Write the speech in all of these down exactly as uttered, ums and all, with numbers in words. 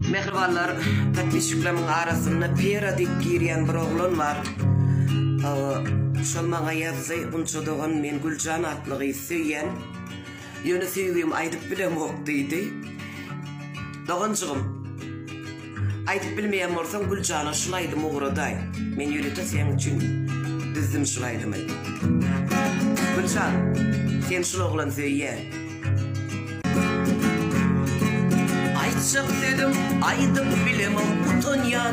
Mehribanlar, tatbişiklerin arasında peradik giriyen bir oğlan var. Şol maňa ýazdy, bunçadygan men Gülcan atlygy süýen. Ýöne süýgüm aýdyp bilemok diýdi. Dogançygym, aýdyp bilmeýän bolsaň Gülcana şulaýdym ugraday. Men ýürete sen üçin düzdüm şulaýdym. Gülcan, sen şol oglan süýen. Aýtjak dedim, aýdyp bilemok utanýan.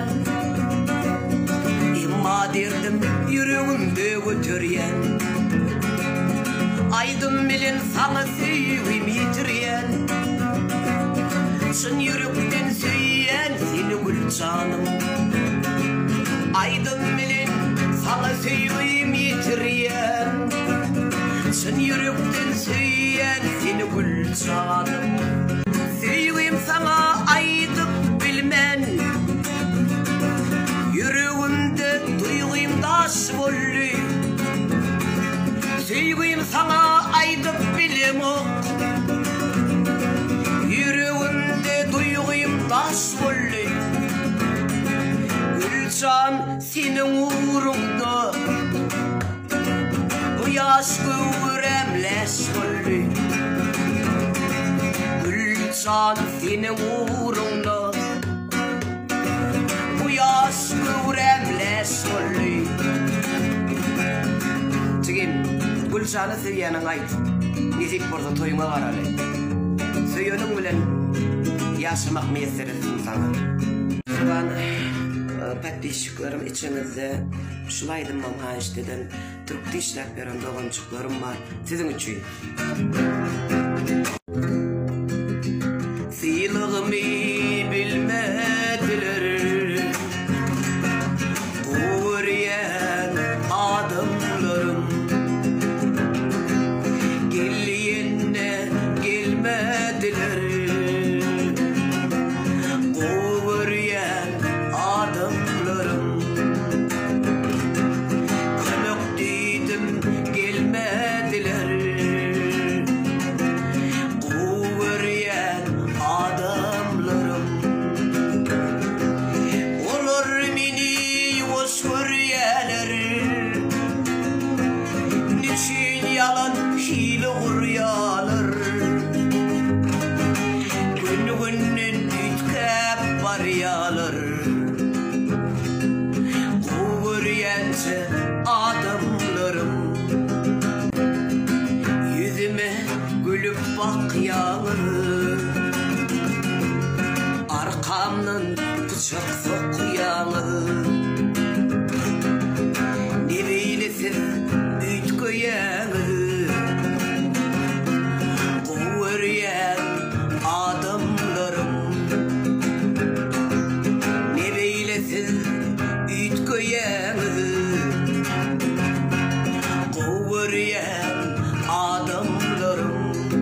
Emma derdim yüreğimde götüryen. Aydım bilen sana süýgüm ýitirýän. Şun yürekden süýen seni Gülcanım. Aydım bilen sana süýgüm ýitirýän. Şun yürekden süýen seni Gülcanım. Süýgüm sana aýdyp bilmen. Yüreğimde duygum daş bolly. Süýgüm sana aýdyp bilemok. Yüreğimde duygum daş bolly. Gülcan senin uğrunda bu ýaş göwremleş bolly. Gülcan senin uğrunda ýaş göwremleş bolly. Çigim, Gülşany süýäniň aýt. Nizip bolsa toýuňa garaly. Süýeniň bilen ýaşamak meselesini sana. Ben patbişiklerim içinizde şulaýdym maňa işleden Türkçe işläp beren dogançyklarym var. Siziň üçin. Syýlygymy bilmediler. Adımlarım geliyenne gelmediler. Kovuryen adımlarım kömek dedim gelmediler. Kovuryen adımlarım olur meni hoşgörýäler. Niçin yalan hile uryalar. Gün günden ütkep baryalar. Kuvuryense adamlarım yüzüme gülüp bakyalar. Arkamdan bıçak sokyalar. Ne beylesiz ütköyen kuvuryen adamlarım. Ne beylesiz ütköyen kuvuryen adamlarım.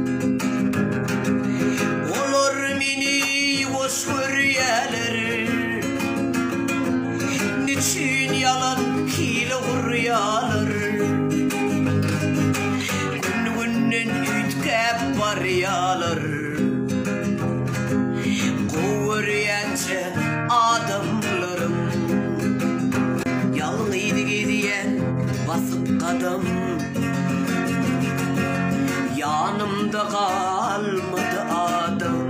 Olur meni hoş görýäler. Niçin yalan hile uryalar. Gün günden ütkep baryalar. Kovuryençe adamlarım yalnıydı gidiyen basıp kadam. Yanımda kalmadı adam.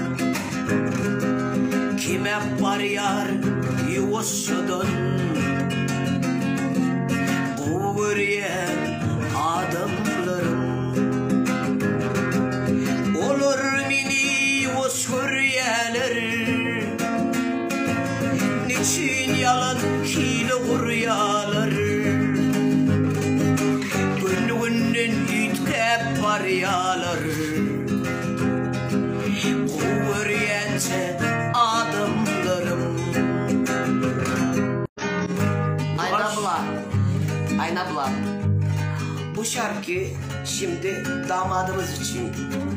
Kime baryar yuvuşudun. Kovuryen adamlarım olur meni hoş görýäler. Niçin yalan hile uryalar. Gün günden ütkep baryalar. Kovuryençe adamlarım. Aynabla, Aynabla. Bu şarkı şimdi damadımız için.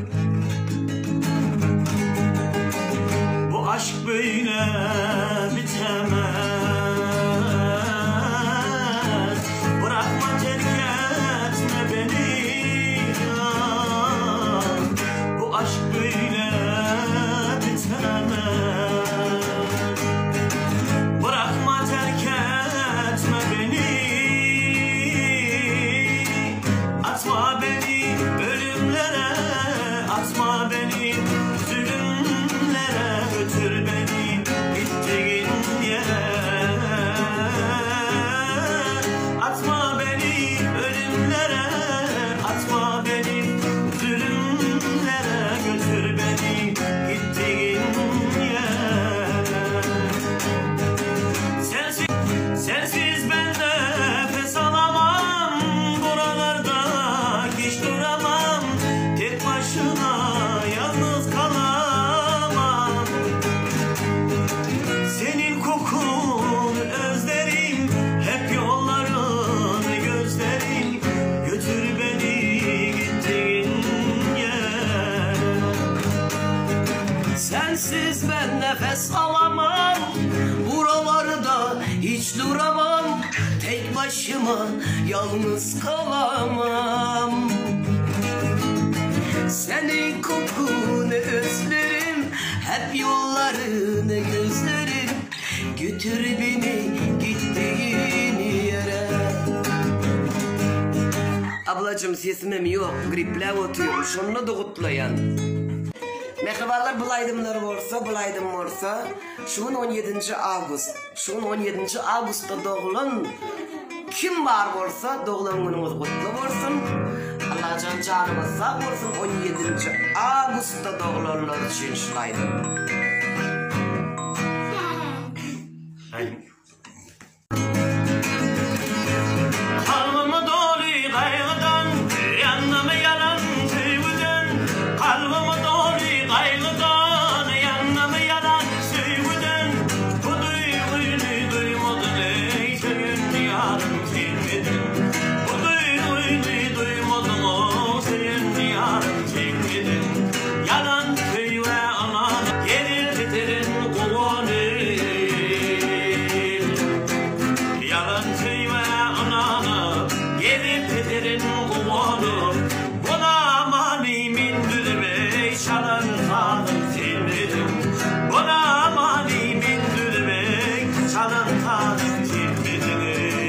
Bu aşk böyle bitemez. Bırakma terk etme beni. Bu aşk böyle bitemez. salamam. Buralarda hiç duramam, tek başıma yalnız kalamam. Senin kokunu özlerim, hep yollarını gözlerim. Götür beni gittiğin yere. Ablacım sesimim yok, griple oturuyorum, şunu da kutlayan. Mehribanlar bulaydımlar olsa, bulaydım olsa, şunun on yedinci Ağustos, şunun on yedinci Ağustos'ta doğulan kim var olsa doğulan günümüz kutlu olsun. Allah can canımız sağ olsun. on yedinci Ağustos'ta doğulanlar için şulaydım. Kalbimi dolu kaygıdan, yanımı yalan sevgiden. Kalbimi dolu kaygıdan, yanımı yalan sevgiden. Bu duygunu duymadın ey senin yarın sevgidin. Bu duygunu duymadın o senin yarın sevgidin. Yalan söyle anana, gelir bitirin kovanı. Yalan söyle anana, gelip bitirin kovanı. Buna mani mindürme, şalan kanım silmedim. Buna mani mindürme, şalan kanım silmedim.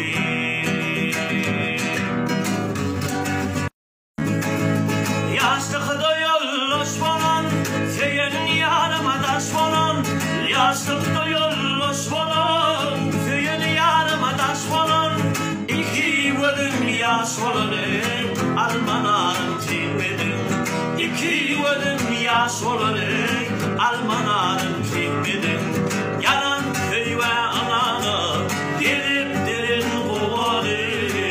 Yaşlıkta yolloş falan, senin yanıma taş falan. Yaşlıkta yolloş falan, senin yanıma taş falan. İki bölüm yaş olanım, almanarım silmedim. İki bölüm yaş olanım, almanarım silmedim. Yalan söyle anana, gelip derin kovanı.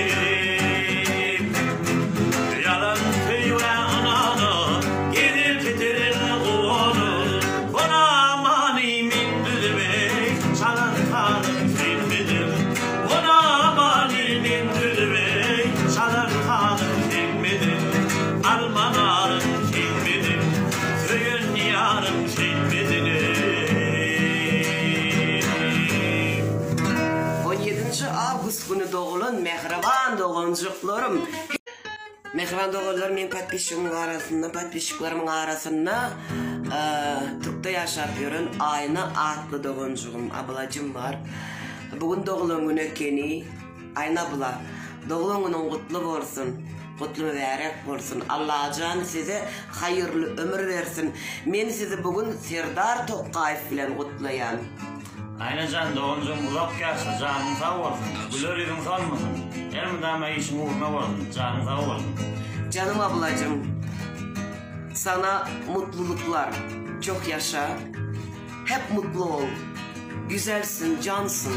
Yalan söyle anana, gelip derin kovanı. Bana mani mindürme, çalan kanım silmedim. Bana mani mindürme, çalan kanım silmedim. Almanarım silmedim, söyün yarım silmedim. on yedinci Ağustos günü doğulan mehriban doğuncuklarım. Mehriban doğular men patpişiklerimin arasında, patpişikleriming arasında e, Türk'te yaşap yürün Ayna adlı doğuncuğum, ablacım var. Bugün doğulan günü ekeni, Ayna abla, doğulan günün kutlu olsun. Kutlu mübarek olsun. Allah can size hayırlı ömür versin. Men sizi bugün Serdar Tokayev bilen kutlayan. Ayna can doğuncum bulak gelsin, canın sağ olsun. Gülür edin salmasın. Elimden işin uğruna olsun, canın sağ olsun. Canım ablacım, sana mutluluklar, çok yaşa, hep mutlu ol, güzelsin, cansın.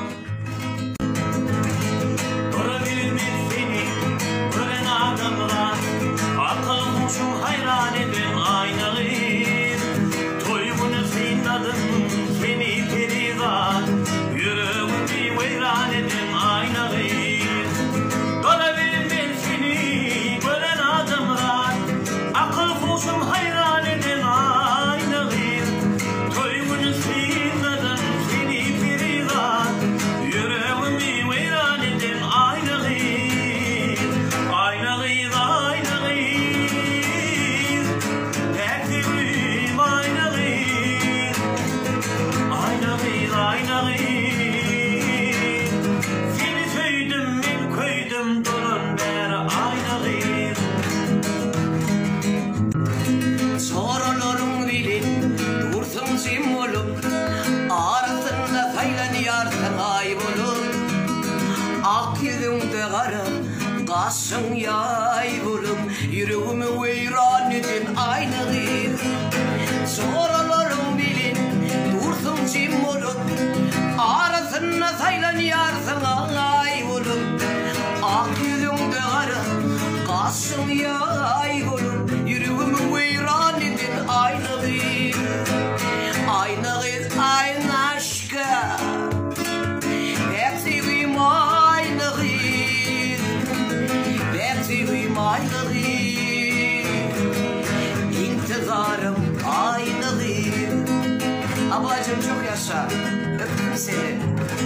Görebilmiş seni, gören adamlar, akılmışım hayran edin aynalıyım. Toyumunu sıynadım, seni perizan, yüreğimi veyran edin aynalıyım. Görebilmiş seni, gören adamlar, akılmışım hayran edin aynalıyım. Toyumunu sıynadım, seni perizan, yüreğimi veyran edin aynalıyım. Aynalıyım, aynalıyım, bekliyorum aynalıyım. Aynalıyım, aynalıyım, seni söyledim ben koydum durun beri aynalıyım. Sorularım bilin, dursun cim olup, arasında saylanıyorsun ayıp olup. Ak yüzünde kara, kaşın yay bulup, yüreğimi veyran edin aynalıyım. Sorularım bilin, dursun cim olup, arasında saylanıyorsun ayıp olup. Ak yüzünde kara, kaşın yay bulup, yüreğimi veyran edin aynalıyım. Aynalıyım, aynı aşka, hep seveyim aynalıyım, hep seveyim aynalıyım. İntizarım aynalıyım. bacım çok yaşa. Öptüm seni.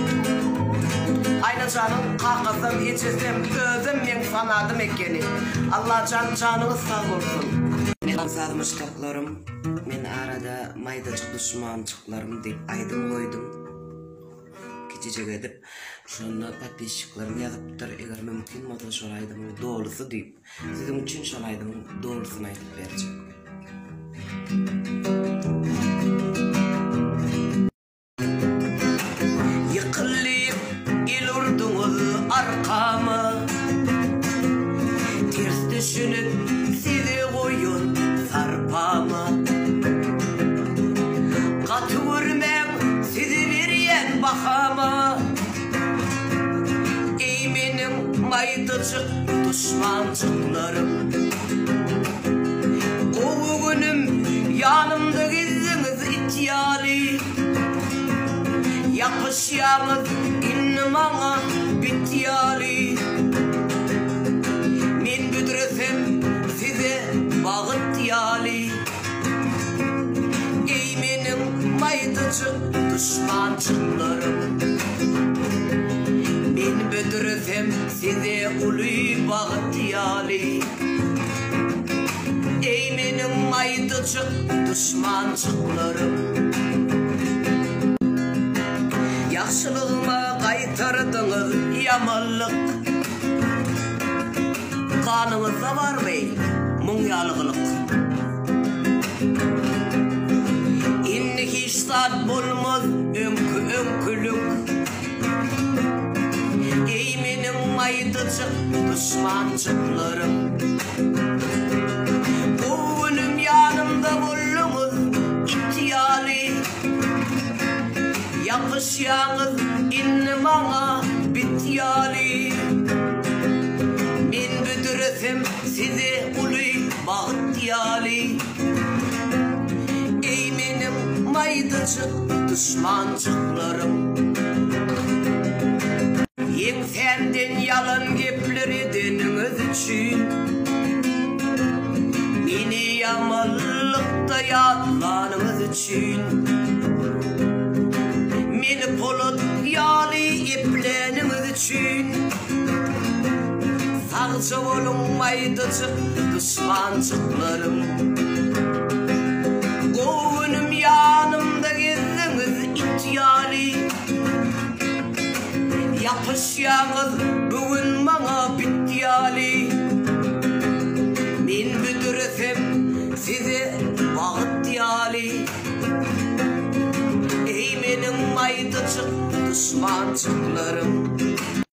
Aynı canım kakasım, içesem, özüm men sanadım ekeni. Allah can canını sağ olsun. Men sarmışlıklarım, men arada maydacık düşmançıklarım deyip aydım koydum. Gececek edip, şunu patişiklerim yazıptır, eğer mümkün moda şolaydım doğrusu deyip, sizin için şolaydım doğrusunu aytıp verecek. Yıkılayıp ilurdunuz arkamı, ters düşünüp sizi koyun sarpamı. Katı vurmem sizi veriyen bakamı, ey benim maydıcık düşmançıklarım. O günüm yanımda giziniz ihtiyali, yapışyanız innim ana bityali. Men büdüresem size bağıt yali, ey benim maydıcık düşmançıklarım. Men büdüresem size ulu bağıt yali, ey benim maydıcık düşmançıklarım. Yaxşılığıma qaytardınız yamanlık, kanınızda var bey muňalgylyk. İnni hiç saat bolmaz öňkü öňkülük, ey menim maydıcık düşmançıklarım. Bu günüm yanımda bollunuz ihtiyali, yapışyanız innim ana bityali. Men büdüresem size ulu bağıt yali, ey menim maydıcık düşmançıklarım. Yen senden yalan gepleri deniniz için, meni yamanlıkta yatlanınız için. Meni polut yali epleniniz için, sağcı olun maydıcık düşmançıklarım. O günüm yanımda gezdiniz ihtiyali, yapışyanız bugün bana bityali. Men büdüresem size bağıt yali, ey benim maydıcık düşmançıklarım.